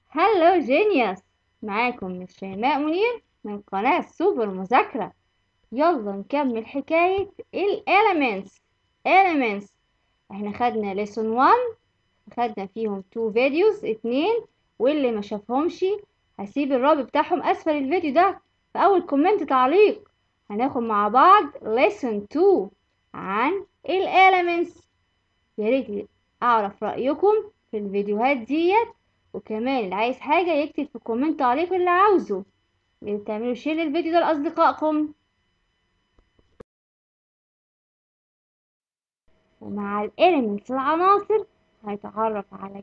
هلو جينيوس. معاكم مس شيماء منير من قناة سوبر مذاكرة. يلا نكمل حكاية elements. احنا خدنا lesson 1، خدنا فيهم 2 فيديوز 2، واللي ما شافهمش هسيب الرابط بتاعهم اسفل الفيديو ده في اول كومنت تعليق. هناخد مع بعض lesson 2 عن elements. يا ريت اعرف رأيكم في الفيديوهات ديت، وكمان اللي عايز حاجة يكتب في الكومنت تعليق اللي عاوزه، تعملوا شير للفيديو ده لأصدقائكم. ومع الإليمنتس العناصر هنتعرف على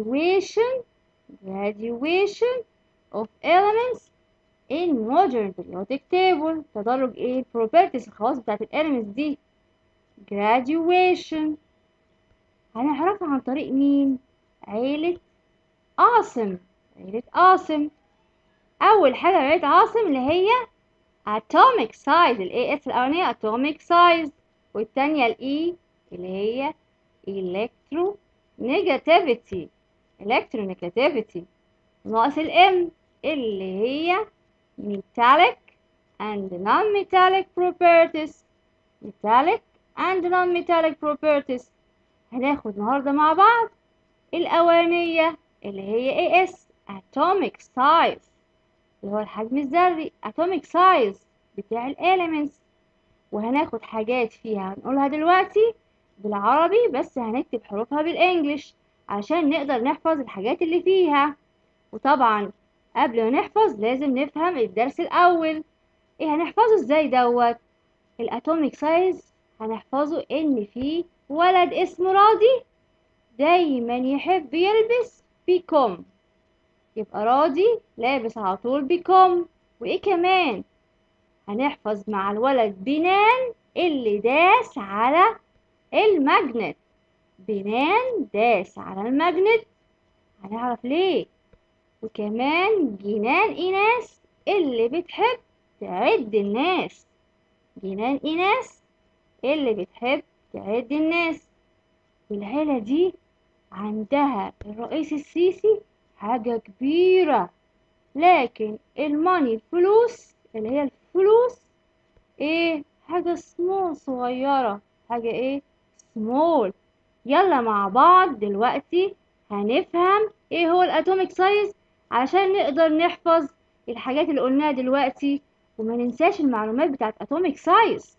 graduation of elements in modern periodic table. تدرج ايه properties الخواص بتاعت الإليمنتس دي. graduation هنعرفها عن طريق مين؟ عيلة عاصم. أول حاجة عيلة عاصم اللي هي atomic size، ال AS الأولانية atomic size، والتانية ال E اللي هي electronegativity. ناقص ال M اللي هي metallic and non-metallic properties. هناخد النهاردة مع بعض الأولانية اللي هي AS atomic size، اللي هو الحجم الذري atomic size بتاع الاليمنتس. وهناخد حاجات فيها هنقولها دلوقتي بالعربي، بس هنكتب حروفها بالانجلش عشان نقدر نحفظ الحاجات اللي فيها. وطبعا قبل ما نحفظ لازم نفهم الدرس الاول. ايه هنحفظه ازاي دوت؟ الاتوميك سايز هنحفظه ان في ولد اسمه راضي دايما يحب يلبس بيكم، يبقى راضي لابس على طول بيكم. وايه كمان؟ هنحفظ مع الولد بنان اللي داس على الماجنت. بنان داس على الماجنت، هنعرف ليه. وكمان جنان إيناس اللي بتحب تعد الناس. جنان إيناس اللي بتحب تعد الناس. والعيلة دي عندها الرئيس السيسي حاجة كبيرة، لكن الماني الفلوس اللي هي الفلوس ايه؟ حاجة سمول صغيرة. حاجة ايه؟ سمول. يلا مع بعض دلوقتي هنفهم ايه هو الاتوميك سايز علشان نقدر نحفظ الحاجات اللي قلناها دلوقتي، وما ننساش المعلومات بتاعت اتوميك سايز.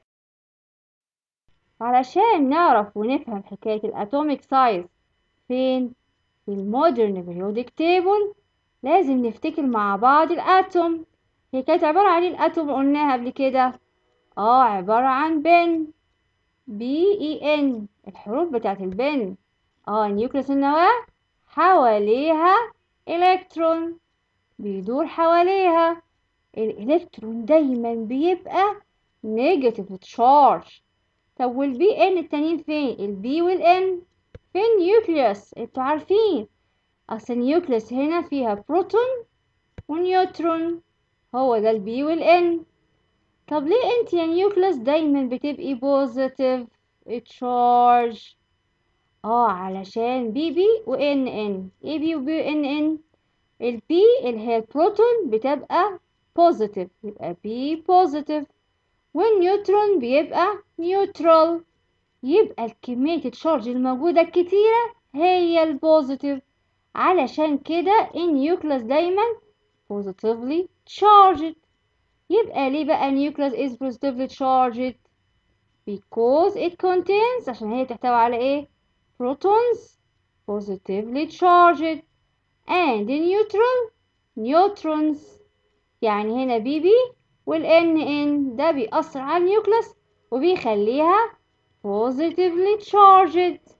علشان نعرف ونفهم حكاية الاتوميك سايز فين؟ في المودرن بيريودك تيبل. لازم نفتكر مع بعض الاتوم. هي كانت عبارة عن الاتوم قلناها قبل كده. عبارة عن بن، BEN، الحروف بتاعت البن. نيوكليس النواة حواليها إلكترون بيدور حواليها. الإلكترون دايما بيبقى نيجاتيف تشارج. طب والبي ان التانيين فين؟ البي والان في النيوكليوس. انتوا عارفين اصل النيوكليوس هنا فيها بروتون ونيوترون، هو ده البي والان. طب ليه انت يا نيوكليوس دايما بتبقي بوزيتيف تشارج؟ علشان بي وان ان. ايه بي وبي وان ان؟ البي اللي هي البروتون بتبقى بوزيتيف، يبقى بي بوزيتيف، والنيوترون بيبقى نيوترال، يبقى الكمية التشارج الموجودة الكتيرة هي البوزيتيف. علشان كده النيوكليوس دايما positively charged. يبقى ليه بقى nucleus is positively charged؟ because it contains، عشان هي تحتوي على ايه؟ protons positively charged and neutral neutrons. يعني هنا بي والان ان ده بيأثر على النيوكليوس وبيخليها positively charged.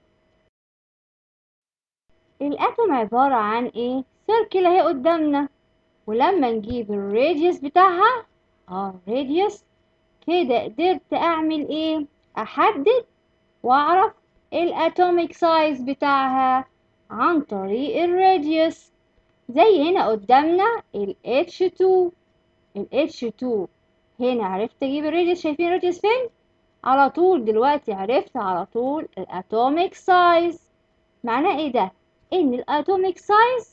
الاتوم عبارة عن ايه؟ سيركل اهي قدامنا، ولما نجيب الراديوس بتاعها الراديوس كده قدرت اعمل ايه؟ احدد واعرف الاتوميك سايز بتاعها عن طريق الراديوس. زي هنا قدامنا ال H2. ال H2 هنا عرفت اجيب الراديوس. شايفين الراديوس فين؟ على طول دلوقتي عرفت على طول الاتوميك سايز. معناه ايه ده؟ ان الاتوميك سايز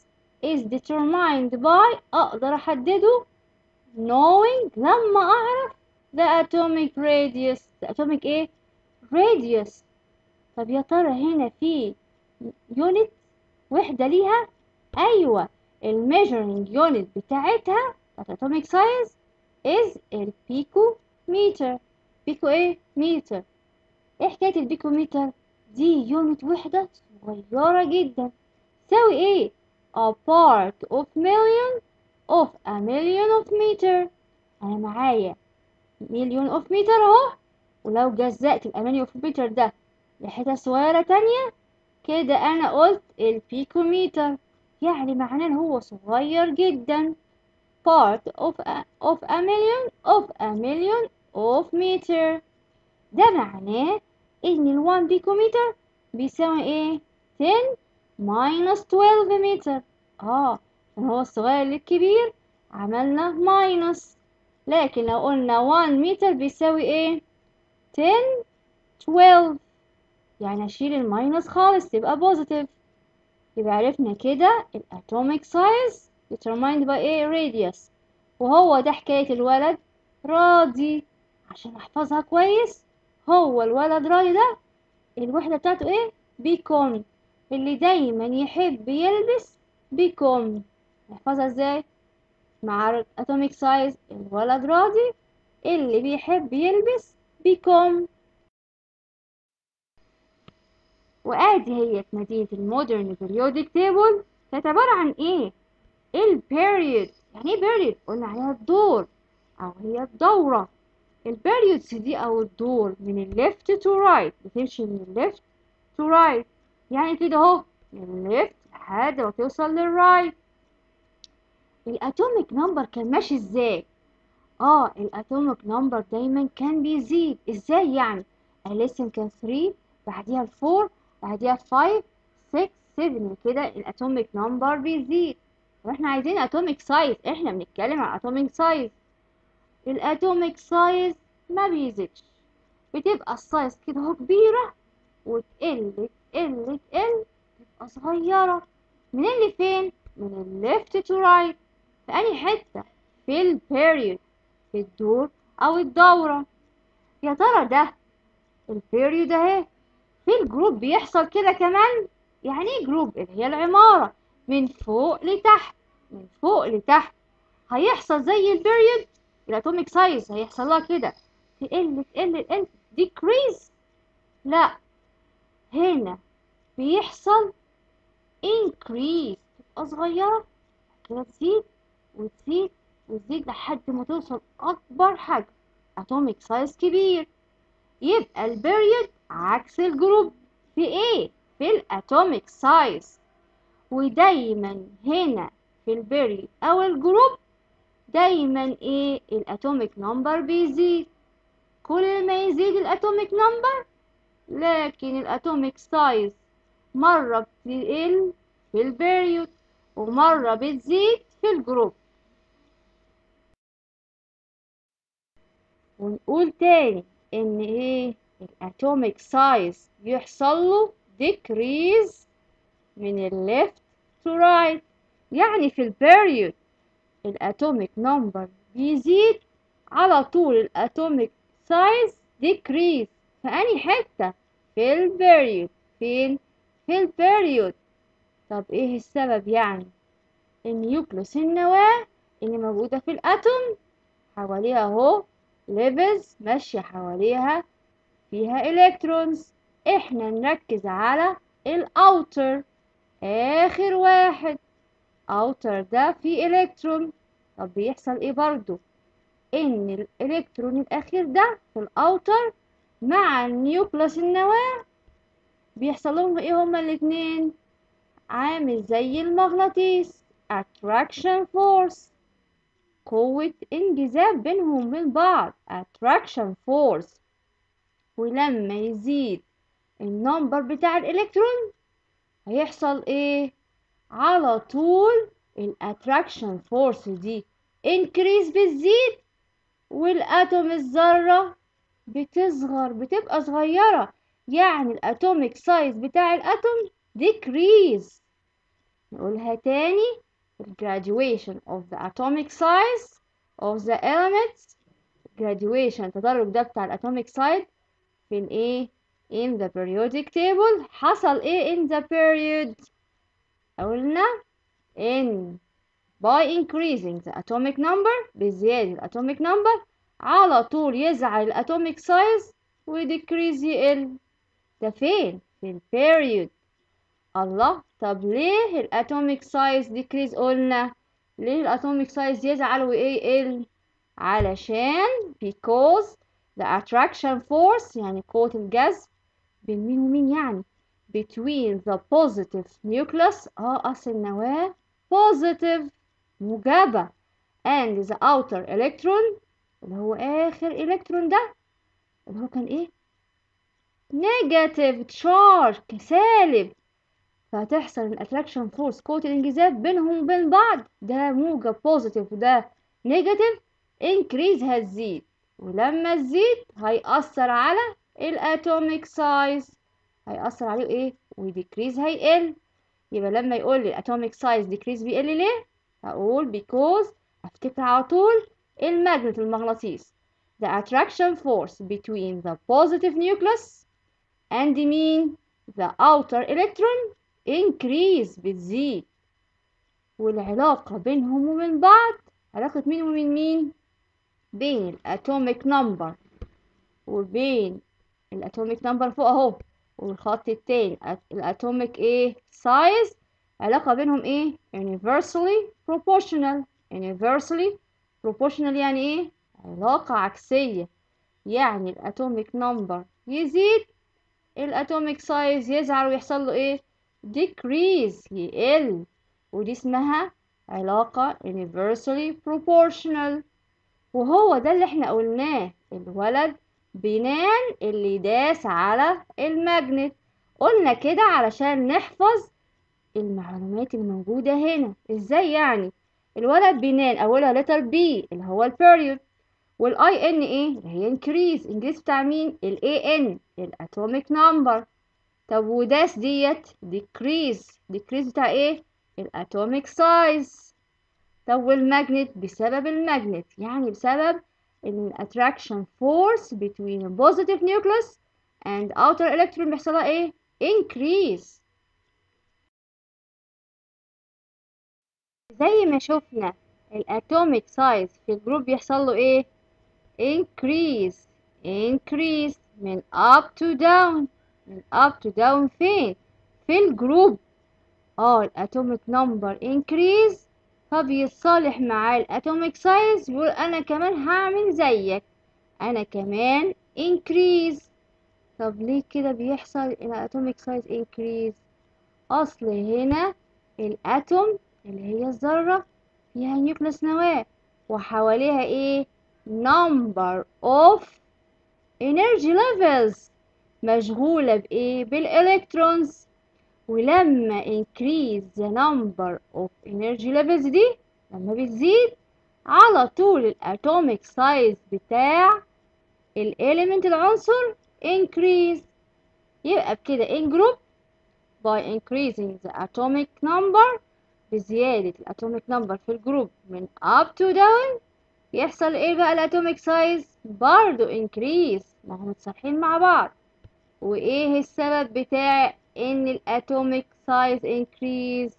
is determined by أقدر أحدده knowing لما أعرف the atomic radius. the atomic إيه؟ radius. طب يا ترى هنا في unit وحدة ليها؟ أيوة، measuring unit بتاعتها atomic size is البيكومتر. بيكو إيه؟ متر. إيه حكاية البيكومتر؟ دي يونت وحدة صغيرة جدا تساوي إيه؟ a part of million of a million of meter. أنا معايا مليون اوف متر اهو، ولو جزأت الأماني اوف متر ده لحتة صغيرة تانية كده أنا قلت البيكومتر، يعني معناه إن هو صغير جدا. part of a million of a million of meter. ده معناه إن ال1 بيكومتر بيساوي إيه؟ 10 minus 12 متر. عشان هو الصغير للكبير عملنا ماينس، لكن لو قلنا 1 متر بيساوي ايه؟ 10 12، يعني اشيل الماينس خالص تبقى بوزيتيف. يبقى عرفنا كده الاتوميك سايز determined by ايه؟ radius. وهو ده حكاية الولد راضي. عشان احفظها كويس، هو الولد راضي ده الوحدة بتاعته ايه؟ بيكون. اللي دايما يحب يلبس بيكون. نحفظها ازاي؟ مع atomic size الولد راضي اللي بيحب يلبس بيكون. وادي هي مدينة المودرن periodic table كانت عبارة عن ايه؟ البيريود. يعني ايه بيريود؟ قلنا عليها الدور او هي الدورة. البيريودز دي او الدور من الليفت تو رايت، بتمشي من الليفت تو رايت، يعني كده اهو من الليفت لحد ما توصل للرايت. الاتوميك نمبر كان ماشي ازاي؟ الاتوميك نمبر دايما كان بيزيد. ازاي يعني؟ لسه كان 3 بعديها 4 بعديها 5 6 7 كده الاتوميك نمبر بيزيد. واحنا عايزين اتوميك سايز، احنا بنتكلم عن اتوميك سايز. الاتوميك سايز ما بيزيدش، بتبقى السايز كده اهو كبيرة وتقل تقل تقل تبقى صغيرة. من اللي فين؟ من الليفت تو رايت. في أي حتة؟ في البيريود، في الدور أو الدورة. يا ترى ده البيريود اهي. في الجروب بيحصل كده كمان. يعني ايه جروب؟ اللي هي العمارة من فوق لتحت، من فوق لتحت. هيحصل زي البيريود الاتوميك سايز هيحصل لها كده تقل تقل تقل decrease. لا، هنا بيحصل increase، تبقى صغيرة كده تزيد وتزيد وتزيد لحد ما توصل أكبر حجم اتوميك سايز كبير. يبقى البيريود عكس الجروب في ايه؟ في الاتوميك سايز. ودايما هنا في البيريود او الجروب دايما ايه؟ الاتوميك نمبر بيزيد. كل ما يزيد الاتوميك نمبر لكن الاتوميك سايز مرة بتقل في البيريود ومرة بتزيد في الجروب. ونقول تاني ان ايه؟ الاتوميك سايز بيحصل له decrease من left to right. يعني في البيريود الاتوميك نمبر بيزيد على طول الاتوميك سايز decrease. في أي حتة؟ في البيريود. فين؟ في البيريود. طب ايه السبب يعني؟ النيوكليوس النواة اللي موجودة في الاتوم حواليها اهو ليفلز ماشية حواليها فيها الكترونز. احنا نركز على الاوتر، اخر واحد. اوتر ده فيه الكترون. طب بيحصل ايه برضو؟ ان الالكترون الاخير ده في الاوتر مع النيوكليوس النواة بيحصل لهم ايه هما الاتنين؟ عامل زي المغناطيس attraction force، قوة انجذاب بينهم وبين بعض attraction force. ولما يزيد النمبر بتاع الالكترون هيحصل ايه؟ على طول الاتراكشن فورس دي increase بتزيد والاتوم الذرة بتصغر، بتبقى صغيرة. يعني الاتوميك سايز بتاع الاتوم decrease. نقولها تاني، graduation of the atomic size of the elements. graduation التدرج ده بتاع الatomic size في الايه in the periodic table. حصل ايه in the period؟ قلنا in by increasing the atomic number، بزيادة الatomic number على طول يزعل الatomic size ويديكريز يقل. ده فين؟ في البيريود. الله، طب ليه الاتوميك سايز ديكريز؟ قلنا ليه الاتوميك سايز يزعل وايه يقل؟ علشان because the attraction force يعني قوة الجذب بين مين ومين يعني between the positive nucleus أصل النواة positive موجبة and the outer electron اللي هو آخر إلكترون ده اللي هو كان إيه؟ negative charge سالب. فهتحصل الاتراكشن فورس قوة الانجذاب بينهم وبين بعض ده موجب بوزيتيف وده نيجاتيف انكريز هتزيد، ولما تزيد هيأثر على الاتوميك سايز، هيأثر عليه ايه وديكريز هيقل. يبقى لما يقول لي الاتوميك سايز ديكريز بيقل ليه هقول because افتكر على طول الماجنت المغناطيس the attraction force between the positive nucleus and مين the outer electron increase بتزيد، والعلاقة بينهم وبين بعض علاقة مين وبين مين؟ بين الاتوميك نمبر وبين الاتوميك نمبر فوق اهو والخط التاني الاتوميك ايه سايز، علاقة بينهم ايه inversely proportional. inversely proportional يعني ايه علاقة عكسية، يعني الاتوميك نمبر يزيد الاتوميك سايز يزعل ويحصل له ايه decrease يقل، ودي اسمها علاقة inversely proportional. وهو ده اللي احنا قلناه الولد بينام اللي داس على الماجنت. قلنا كده علشان نحفظ المعلومات الموجودة هنا. ازاي يعني؟ الولد بينام اولها letter B اللي هو البيريود، والاي ان ايه اللي هي increase increase بتاع مين الاي ان الاتوميك نمبر. طب وداس ديت decrease decrease بتاع ايه الاتوميك سايز. طب والماجنت بسبب الماجنت يعني بسبب الاتراكشن فورس between a positive nucleus and outer electron بيحصلها ايه increase. زي ما شفنا الاتوميك سايز في الجروب بيحصل له ايه increase increase من up to down. من up to down فين في الجروب الاتوميك نمبر increase فبيتصالح مع الاتوميك سايز بيقول انا كمان هعمل زيك انا كمان increase. طب ليه كده بيحصل الاتوميك سايز increase؟ اصل هنا الاتوم اللي هي الذرة فيها نيوكليس نواة وحواليها ايه number of energy levels مشغولة بايه بالالكترونز. ولما increase the number of energy levels دي لما بتزيد على طول الاتوميك سايز بتاع الاليمنت العنصر increase. يبقى بكده in group by increasing the atomic number بزيادة الاتوميك نمبر في الجروب من up to down يحصل ايه بقى الاتوميك سايز برضو increase. ما هم متصالحين مع بعض. وايه السبب بتاع ان الاتوميك size increase؟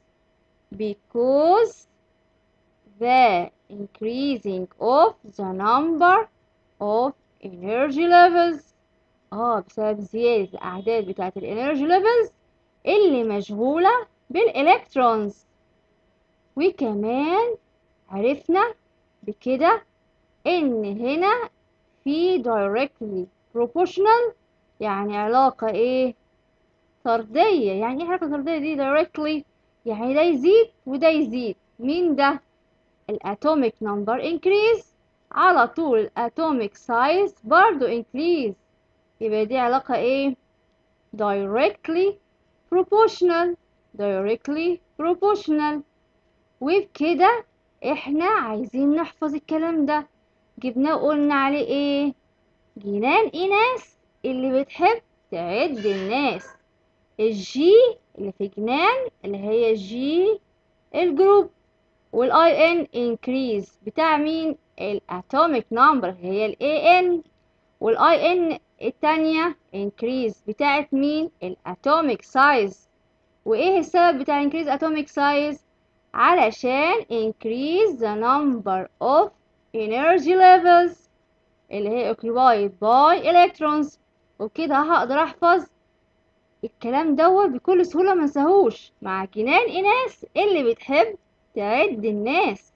because the increasing of the number of energy levels بسبب زيادة الأعداد بتاعة الانرجي levels اللي مشغولة بالإلكترونز. وكمان عرفنا بكده إن هنا في directly proportional يعني علاقة إيه طردية. يعني ايه علاقة طردية دي directly؟ يعني ده يزيد وده يزيد. مين ده؟ الاتوميك نمبر increase على طول الاتوميك سايز برضو increase. يبقى دي علاقة ايه directly proportional. directly proportional. وبكده احنا عايزين نحفظ الكلام ده جبناه وقلنا عليه ايه جنان ايناس اللي بتحب تعد الناس. الجي اللي في جنان اللي هي جي الجروب والاي ان increase بتاع مين؟ الاتوميك نمبر هي الاي ان، والاي ان التانية increase بتاعت مين؟ الاتوميك سايز. وايه السبب بتاع increase atomic size؟ علشان increase the number of energy levels اللي هي occupied by electrons. وبكده هقدر احفظ الكلام دوت بكل سهولة منساهوش مع جنان إناس اللي بتحب تعد الناس.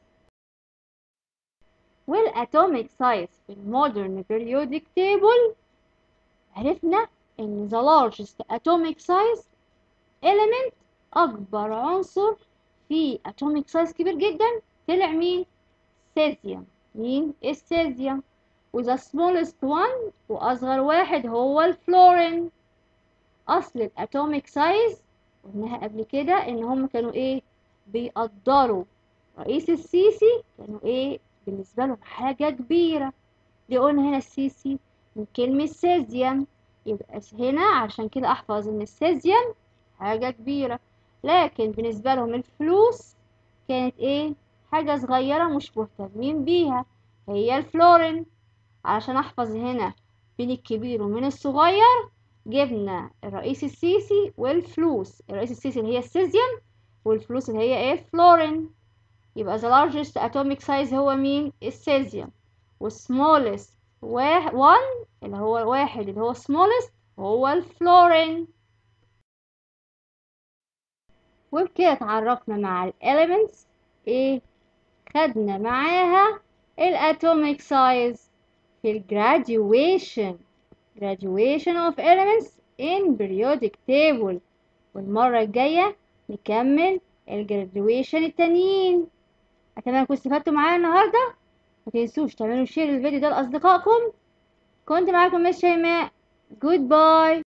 والatomic size في المودرن periodic table عرفنا ان the largest atomic size element أكبر عنصر فيه atomic size كبير جدا طلع مين؟ cesium. مين؟ السيزيوم. وذا smallest one وأصغر واحد هو الفلورين. أصل الاتوميك سايز قلناها قبل كده إن هم كانوا إيه؟ بيقدروا رئيس السيسي كانوا إيه؟ بالنسبة لهم حاجة كبيرة. دي قلنا هنا السيسي من كلمة سيزيوم، يبقى هنا عشان كده أحفظ إن السيزيوم حاجة كبيرة. لكن بالنسبة لهم الفلوس كانت إيه؟ حاجة صغيرة مش مهتمين بيها، هي الفلورين. علشان أحفظ هنا بين الكبير ومن الصغير جبنا الرئيس السيسي والفلوس. الرئيس السيسي اللي هي السيزيوم، والفلوس اللي هي ايه؟ الفلورين. يبقى the largest atomic size هو مين؟ السيزيوم. والsmallest one اللي هو الواحد اللي هو smallest هو الفلورين. وبكده اتعرفنا مع الاليمنتس ايه؟ خدنا معاها الاتوميك سايز في الجراديويشن of elements in periodic table. والمرة الجاية نكمل الجراديويشن التانيين. أتمنى تكونوا استفدتوا معايا النهاردة. متنسوش تعملوا شير للفيديو ده لأصدقائكم. كنت معاكم مس شيماء. جود باي.